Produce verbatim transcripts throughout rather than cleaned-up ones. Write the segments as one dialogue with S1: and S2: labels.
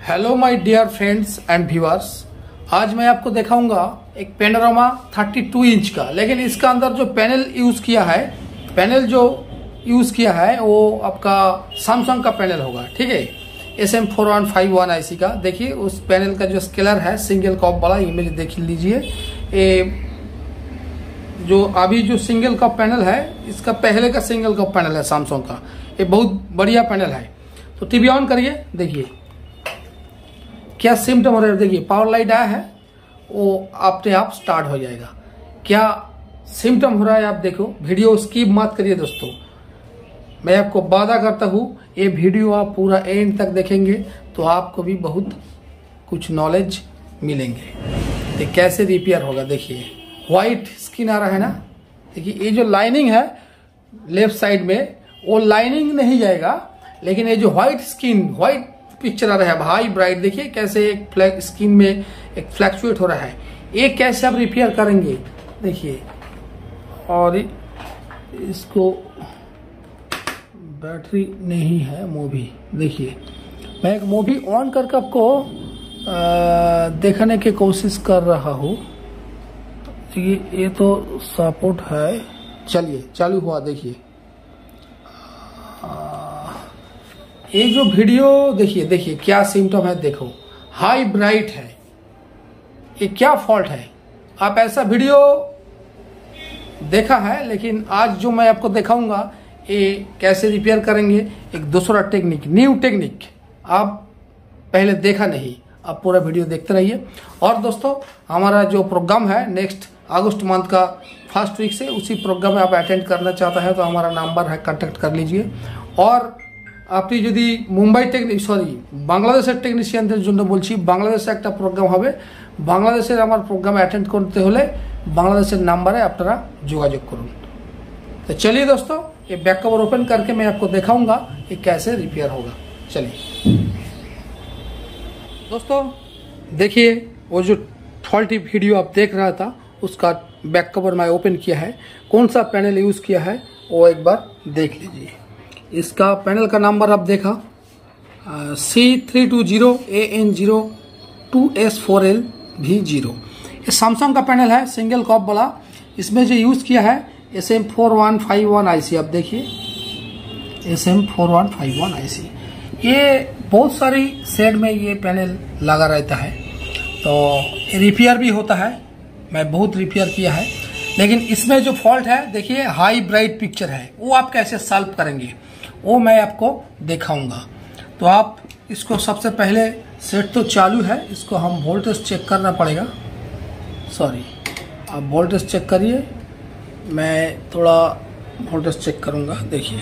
S1: Hello my dear friends and viewers, आज मैं आपको दिखाऊंगा एक पेनोरामा बत्तीस इंच का। लेकिन इसका अंदर जो पैनल यूज किया है पैनल जो यूज किया है वो आपका सैमसंग का पैनल होगा। ठीक है, S M four one five one I C का। देखिए उस पैनल का जो स्केलर है सिंगल कप वाला इमेज देख लीजिए। ये जो अभी जो सिंगल कप पैनल है इसका पहले का सिंगल कप पैनल है सैमसंग का। ये बहुत बढ़िया पैनल है। तो टीवी ऑन करिए, देखिए क्या सिम्टम हो रहा है। देखिए पावर लाइट आया है, वो अपने आप स्टार्ट हो जाएगा। क्या सिम्टम हो रहा है आप देखो। वीडियो स्किप मत करिए दोस्तों, मैं आपको वादा करता हूँ ये वीडियो आप पूरा एंड तक देखेंगे तो आपको भी बहुत कुछ नॉलेज मिलेंगे। तो कैसे रिपेयर होगा देखिए। व्हाइट स्किन आ रहा है ना, देखिए ये जो लाइनिंग है लेफ्ट साइड में वो लाइनिंग नहीं जाएगा, लेकिन ये जो व्हाइट स्किन व्हाइट पिक्चर आ रहा है भाई ब्राइट, देखिए कैसे एक फ्लैग स्किन में एक फ्लैक्चुएट हो रहा है। ये कैसे आप रिपेयर करेंगे देखिए। और इसको बैटरी नहीं है मूवी, देखिए मैं एक मूवी ऑन करके आपको देखने की कोशिश कर रहा हूँ। ये ये तो सपोर्ट है, चलिए चालू हुआ। देखिए ये जो वीडियो देखिए देखिए क्या सिम्टम है देखो, हाई ब्राइट है। ये क्या फॉल्ट है। आप ऐसा वीडियो देखा है, लेकिन आज जो मैं आपको दिखाऊंगा ये कैसे रिपेयर करेंगे, एक दूसरा टेक्निक, न्यू टेक्निक आप पहले देखा नहीं। आप पूरा वीडियो देखते रहिए। और दोस्तों हमारा जो प्रोग्राम है नेक्स्ट अगस्त मंथ का फर्स्ट वीक से, उसी प्रोग्राम में आप अटेंड करना चाहता है तो हमारा नंबर है, कांटेक्ट कर लीजिए। और আপনি যদি মুম্বাই টেকনিক সরি বাংলাদেশের টেকনিশিয়ানদের জন্য বলছি, বাংলাদেশে একটা প্রোগ্রাম হবে। বাংলাদেশের আমার প্রোগ্রামে অ্যাটেন্ড করতে হলে বাংলাদেশের নাম্বারে আপনারা যোগাযোগ করুন। तो चलिए दोस्तों ये बैक कवर ओपन करके मैं आपको दिखाऊंगा ये कैसे रिपेयर होगा। चलिए दोस्तों देखिए वो जो फॉल्टी वीडियो आप देख रहा था उसका बैक कवर मैं ओपन किया है। कौन सा पैनल यूज किया है वो एक बार देख लीजिए। इसका पैनल का नंबर आप देखा C three two zero A N zero two S four L V zero. ये सैमसंग का पैनल है सिंगल कप वाला। इसमें जो यूज़ किया है S M four one five one I C. आप देखिए S M four one five one I C. ये बहुत सारी सेट में ये पैनल लगा रहता है, तो रिपेयर भी होता है। मैं बहुत रिपेयर किया है, लेकिन इसमें जो फॉल्ट है देखिए हाई ब्राइट पिक्चर है, वो आप कैसे सॉल्व करेंगे वो मैं आपको दिखाऊंगा। तो आप इसको सबसे पहले सेट तो चालू है, इसको हम वोल्टेज चेक करना पड़ेगा। सॉरी आप वोल्टेज चेक करिए, मैं थोड़ा वोल्टेज चेक करूंगा। देखिए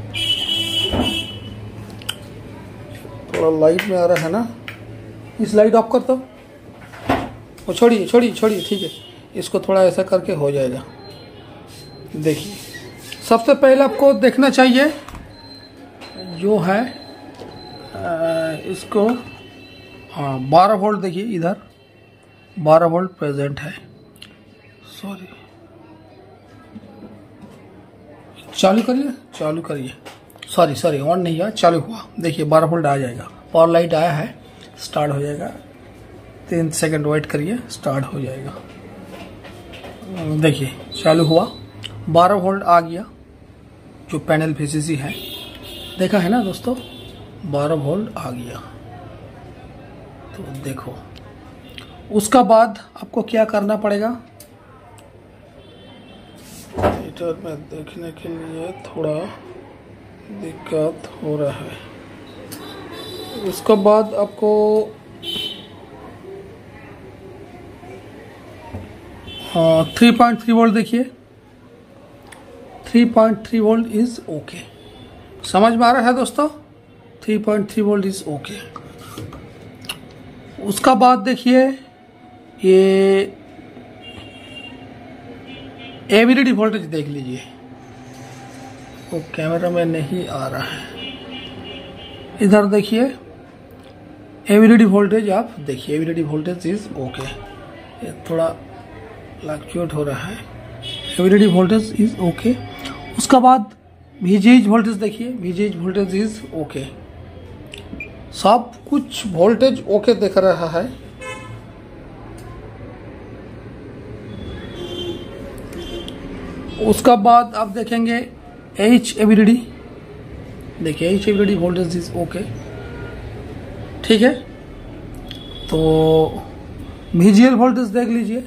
S1: थोड़ा लाइट में आ रहा है ना, इस लाइट ऑफ कर दो। वो छोड़िए छोड़िए छोड़िए, ठीक है, इसको थोड़ा ऐसा करके हो जाएगा। देखिए सबसे पहले आपको देखना चाहिए जो है आ, इसको हाँ बारह वोल्ट। देखिए इधर बारह वोल्ट प्रेजेंट है। सॉरी चालू करिए चालू करिए सॉरी सॉरी ऑन नहीं हुआ, चालू हुआ। देखिए बारह वोल्ट आ जाएगा, पावर लाइट आया है, स्टार्ट हो जाएगा। तीन सेकंड वेट करिए, स्टार्ट हो जाएगा। देखिए चालू हुआ, बारह वोल्ट आ गया। जो पैनल वीसीसी है देखा है ना दोस्तों, बारह वोल्ट आ गया। तो देखो उसका बाद आपको क्या करना पड़ेगा। मीटर में देखने के लिए थोड़ा दिक्कत हो रहा है। उसका बाद आपको हाँ थ्री पॉइंट थ्री वोल्ट देखिए, three point three volt is okay. समझ में आ रहा है दोस्तों, three point three volt is okay. उसका बाद देखिए ये एवीडीडी वोल्टेज देख लीजिए, वो कैमरा में नहीं आ रहा है। इधर देखिए एवीडीडी वोल्टेज, आप देखिए एवीडीडी वोल्टेज इज ओके। ये थोड़ा फ्लक्चुएट हो रहा है, एवीडीडी वोल्टेज इज ओके। उसका बाद वीजीएच वोल्टेज देखिए, वीजीएच वोल्टेज इज ओके। सब कुछ वोल्टेज ओके दिख रहा है। उसका बाद आप देखेंगे एच एवरीडी, देखिए H AVDD voltage is okay, ठीक है। तो वीजीएल वोल्टेज देख लीजिए,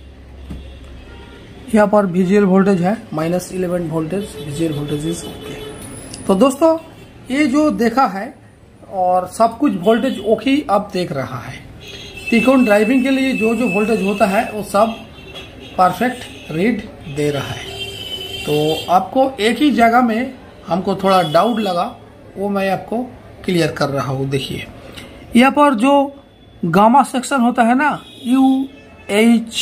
S1: यहाँ पर वीजीएल वोल्टेज है minus eleven voltage, VGL voltage is okay. तो दोस्तों ये जो देखा है और सब कुछ वोल्टेज ओके अब देख रहा है। त्रिकोण ड्राइविंग के लिए जो जो वोल्टेज होता है वो सब परफेक्ट रीड दे रहा है। तो आपको एक ही जगह में हमको थोड़ा डाउट लगा, वो मैं आपको क्लियर कर रहा हूँ। देखिए यहाँ पर जो गामा सेक्शन होता है ना, U H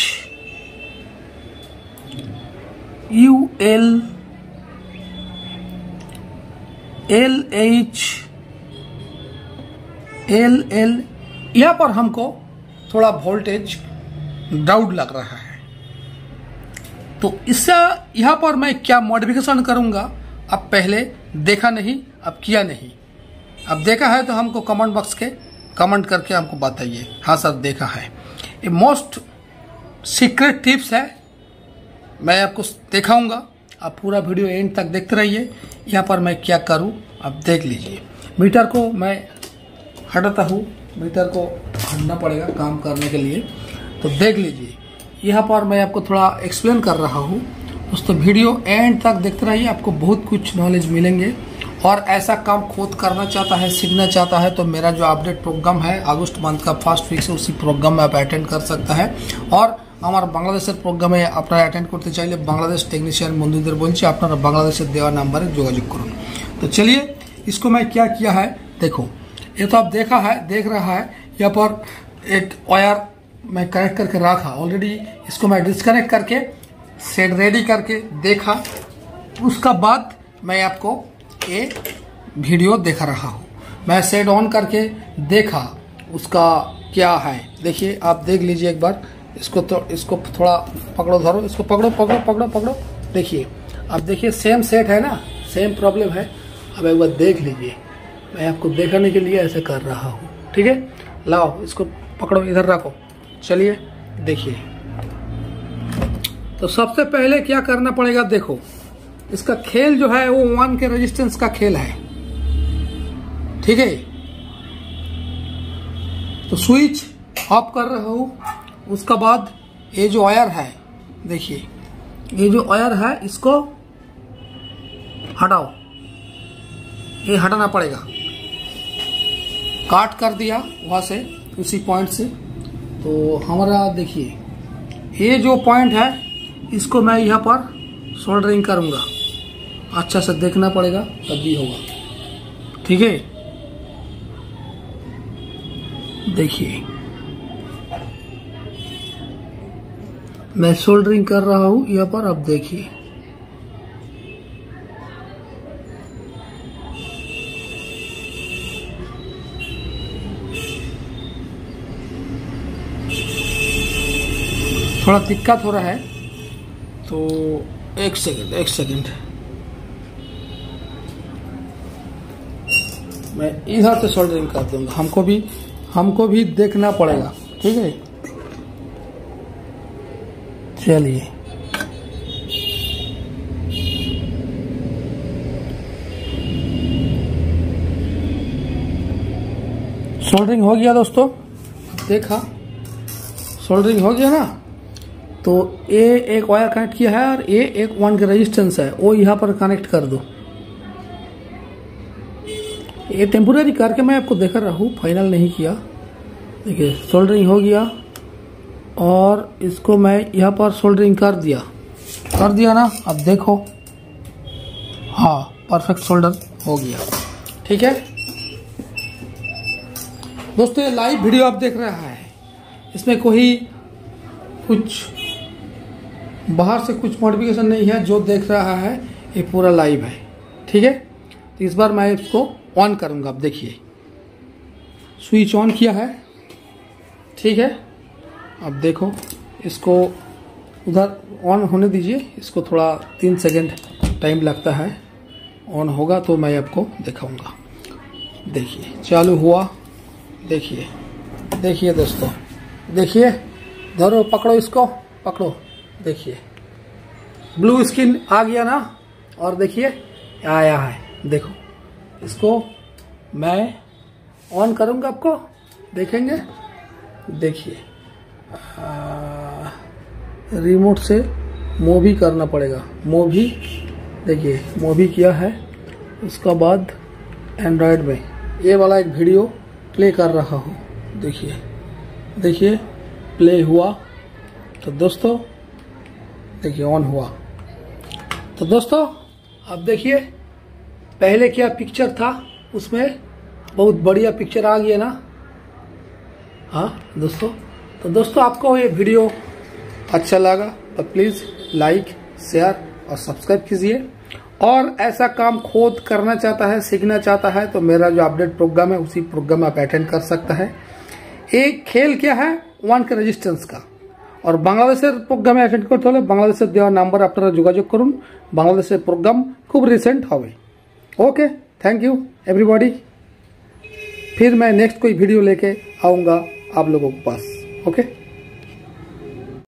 S1: U L L H L L, यहाँ पर हमको थोड़ा वोल्टेज डाउट लग रहा है। तो इससे यहाँ पर मैं क्या मॉडिफिकेशन करूंगा, अब पहले देखा नहीं, अब किया नहीं। अब देखा है तो हमको कमेंट बॉक्स के कमेंट करके हमको बताइए, हाँ सर देखा है। ये मोस्ट सीक्रेट टिप्स है, मैं आपको दिखाऊंगा। आप पूरा वीडियो एंड तक देखते रहिए। यहाँ पर मैं क्या करूँ अब देख लीजिए। मीटर को मैं हटाता हूँ, मीटर को हटना पड़ेगा काम करने के लिए। तो देख लीजिए यहाँ पर मैं आपको थोड़ा एक्सप्लेन कर रहा हूँ दोस्तों। वीडियो एंड तक देखते रहिए, आपको बहुत कुछ नॉलेज मिलेंगे। और ऐसा काम खुद करना चाहता है, सीखना चाहता है, तो मेरा जो अपडेट प्रोग्राम है अगस्त मंथ का फर्स्ट वीक से, उसी प्रोग्राम में आप अटेंड कर सकता है। और আমার বাংলাদেশের প্রোগ্রামে আপনারা অ্যাটেন্ড করতে চাইলে বাংলাদেশ টেকনিশিয়ান বন্ধুদের বলছি আপনারা বাংলাদেশের দেওয়া নাম্বারে যোগাযোগ করুন। तो चलिए इसको मैं क्या किया है देखो, ये तो आप देखा है, देख रहा है यहाँ पर एक वायर मैं कनेक्ट करके रखा ऑलरेडी। इसको मैं डिस्कनेक्ट करके सेट रेडी करके देखा। उसका बाद मैं आपको ये वीडियो दिखा रहा हूँ। मैं सेट ऑन करके देखा उसका क्या है। देखिए आप देख लीजिए एक बार, इसको तो इसको थोड़ा पकड़ो, धरो इसको, पकड़ो पकड़ो पकड़ो पकड़ो। देखिए अब देखिए सेम सेट है ना, सेम प्रॉब्लम है। अब एक बार देख लीजिए, मैं आपको दिखाने के लिए ऐसे कर रहा हूँ, ठीक है। लाओ इसको पकड़ो, इधर रखो, चलिए देखिए। तो सबसे पहले क्या करना पड़ेगा, देखो इसका खेल जो है वो वन के रेजिस्टेंस का खेल है, ठीक है। तो स्विच ऑफ कर रहा हूँ। उसका बाद ये जो वायर है, देखिए ये जो वायर है इसको हटाओ, ये हटाना पड़ेगा। काट कर दिया वहां से, उसी पॉइंट से। तो हमारा देखिए ये जो पॉइंट है इसको मैं यहाँ पर सोल्डरिंग करूंगा। अच्छा से देखना पड़ेगा तब भी होगा, ठीक है। देखिए मैं सोल्डरिंग कर रहा हूं यहाँ पर, अब देखिए थोड़ा दिक्कत हो रहा है। तो एक सेकंड एक सेकंड मैं इधर से सोल्डरिंग कर दूंगा, हमको भी हमको भी देखना पड़ेगा, ठीक है। चलिए सोल्डरिंग हो गया दोस्तों, देखा सोल्डरिंग हो गया ना। तो ये एक वायर कनेक्ट किया है और ये एक वन का रेजिस्टेंस है, वो यहाँ पर कनेक्ट कर दो। ये टेम्पोररी करके मैं आपको दिखा रहा हूँ, फाइनल नहीं किया। देखिए सोल्डरिंग हो गया और इसको मैं यहाँ पर सोल्डरिंग कर दिया कर दिया ना। अब देखो हाँ परफेक्ट सोल्डर हो गया, ठीक है दोस्तों। ये लाइव वीडियो आप देख रहा है, इसमें कोई कुछ बाहर से कुछ मॉडिफिकेशन नहीं है। जो देख रहा है ये पूरा लाइव है, ठीक है। तो इस बार मैं इसको ऑन करूंगा। अब देखिए स्विच ऑन किया है, ठीक है। अब देखो इसको उधर ऑन होने दीजिए, इसको थोड़ा तीन सेकंड टाइम लगता है। ऑन होगा तो मैं आपको दिखाऊंगा। देखिए चालू हुआ, देखिए देखिए दोस्तों, देखिए, धरो, पकड़ो इसको, पकड़ो, देखिए ब्लू स्क्रीन आ गया ना। और देखिए आया है, देखो इसको मैं ऑन करूंगा, आपको देखेंगे। देखिए रिमोट से मूवी करना पड़ेगा, मूवी, देखिए मूवी किया है। उसका बाद एंड्रॉयड में ये वाला एक वीडियो प्ले कर रहा हूँ, देखिए देखिए प्ले हुआ। तो दोस्तों देखिए ऑन हुआ। तो दोस्तों अब देखिए पहले क्या पिक्चर था, उसमें बहुत बढ़िया पिक्चर आ गया ना। हाँ दोस्तों, तो दोस्तों आपको ये वीडियो अच्छा लगा तो प्लीज़ लाइक, शेयर और सब्सक्राइब कीजिए। और ऐसा काम खुद करना चाहता है, सीखना चाहता है, तो मेरा जो अपडेट प्रोग्राम है उसी प्रोग्राम में आप अटेंड कर सकता है। एक खेल क्या है, ওয়ান কে রেজিস্ট্যান্স का। और বাংলাদেশের প্রোগ্রামে অ্যাটেন্ড করতে হলে বাংলাদেশের দেওয়া নাম্বার আপনারা যোগাযোগ করুন। বাংলাদেশের প্রোগ্রাম খুব রিসেंट হবে। Okay, thank you everybody. फिर मैं नेक्स्ट कोई वीडियो लेके आऊँगा आप लोगों के पास। ओके।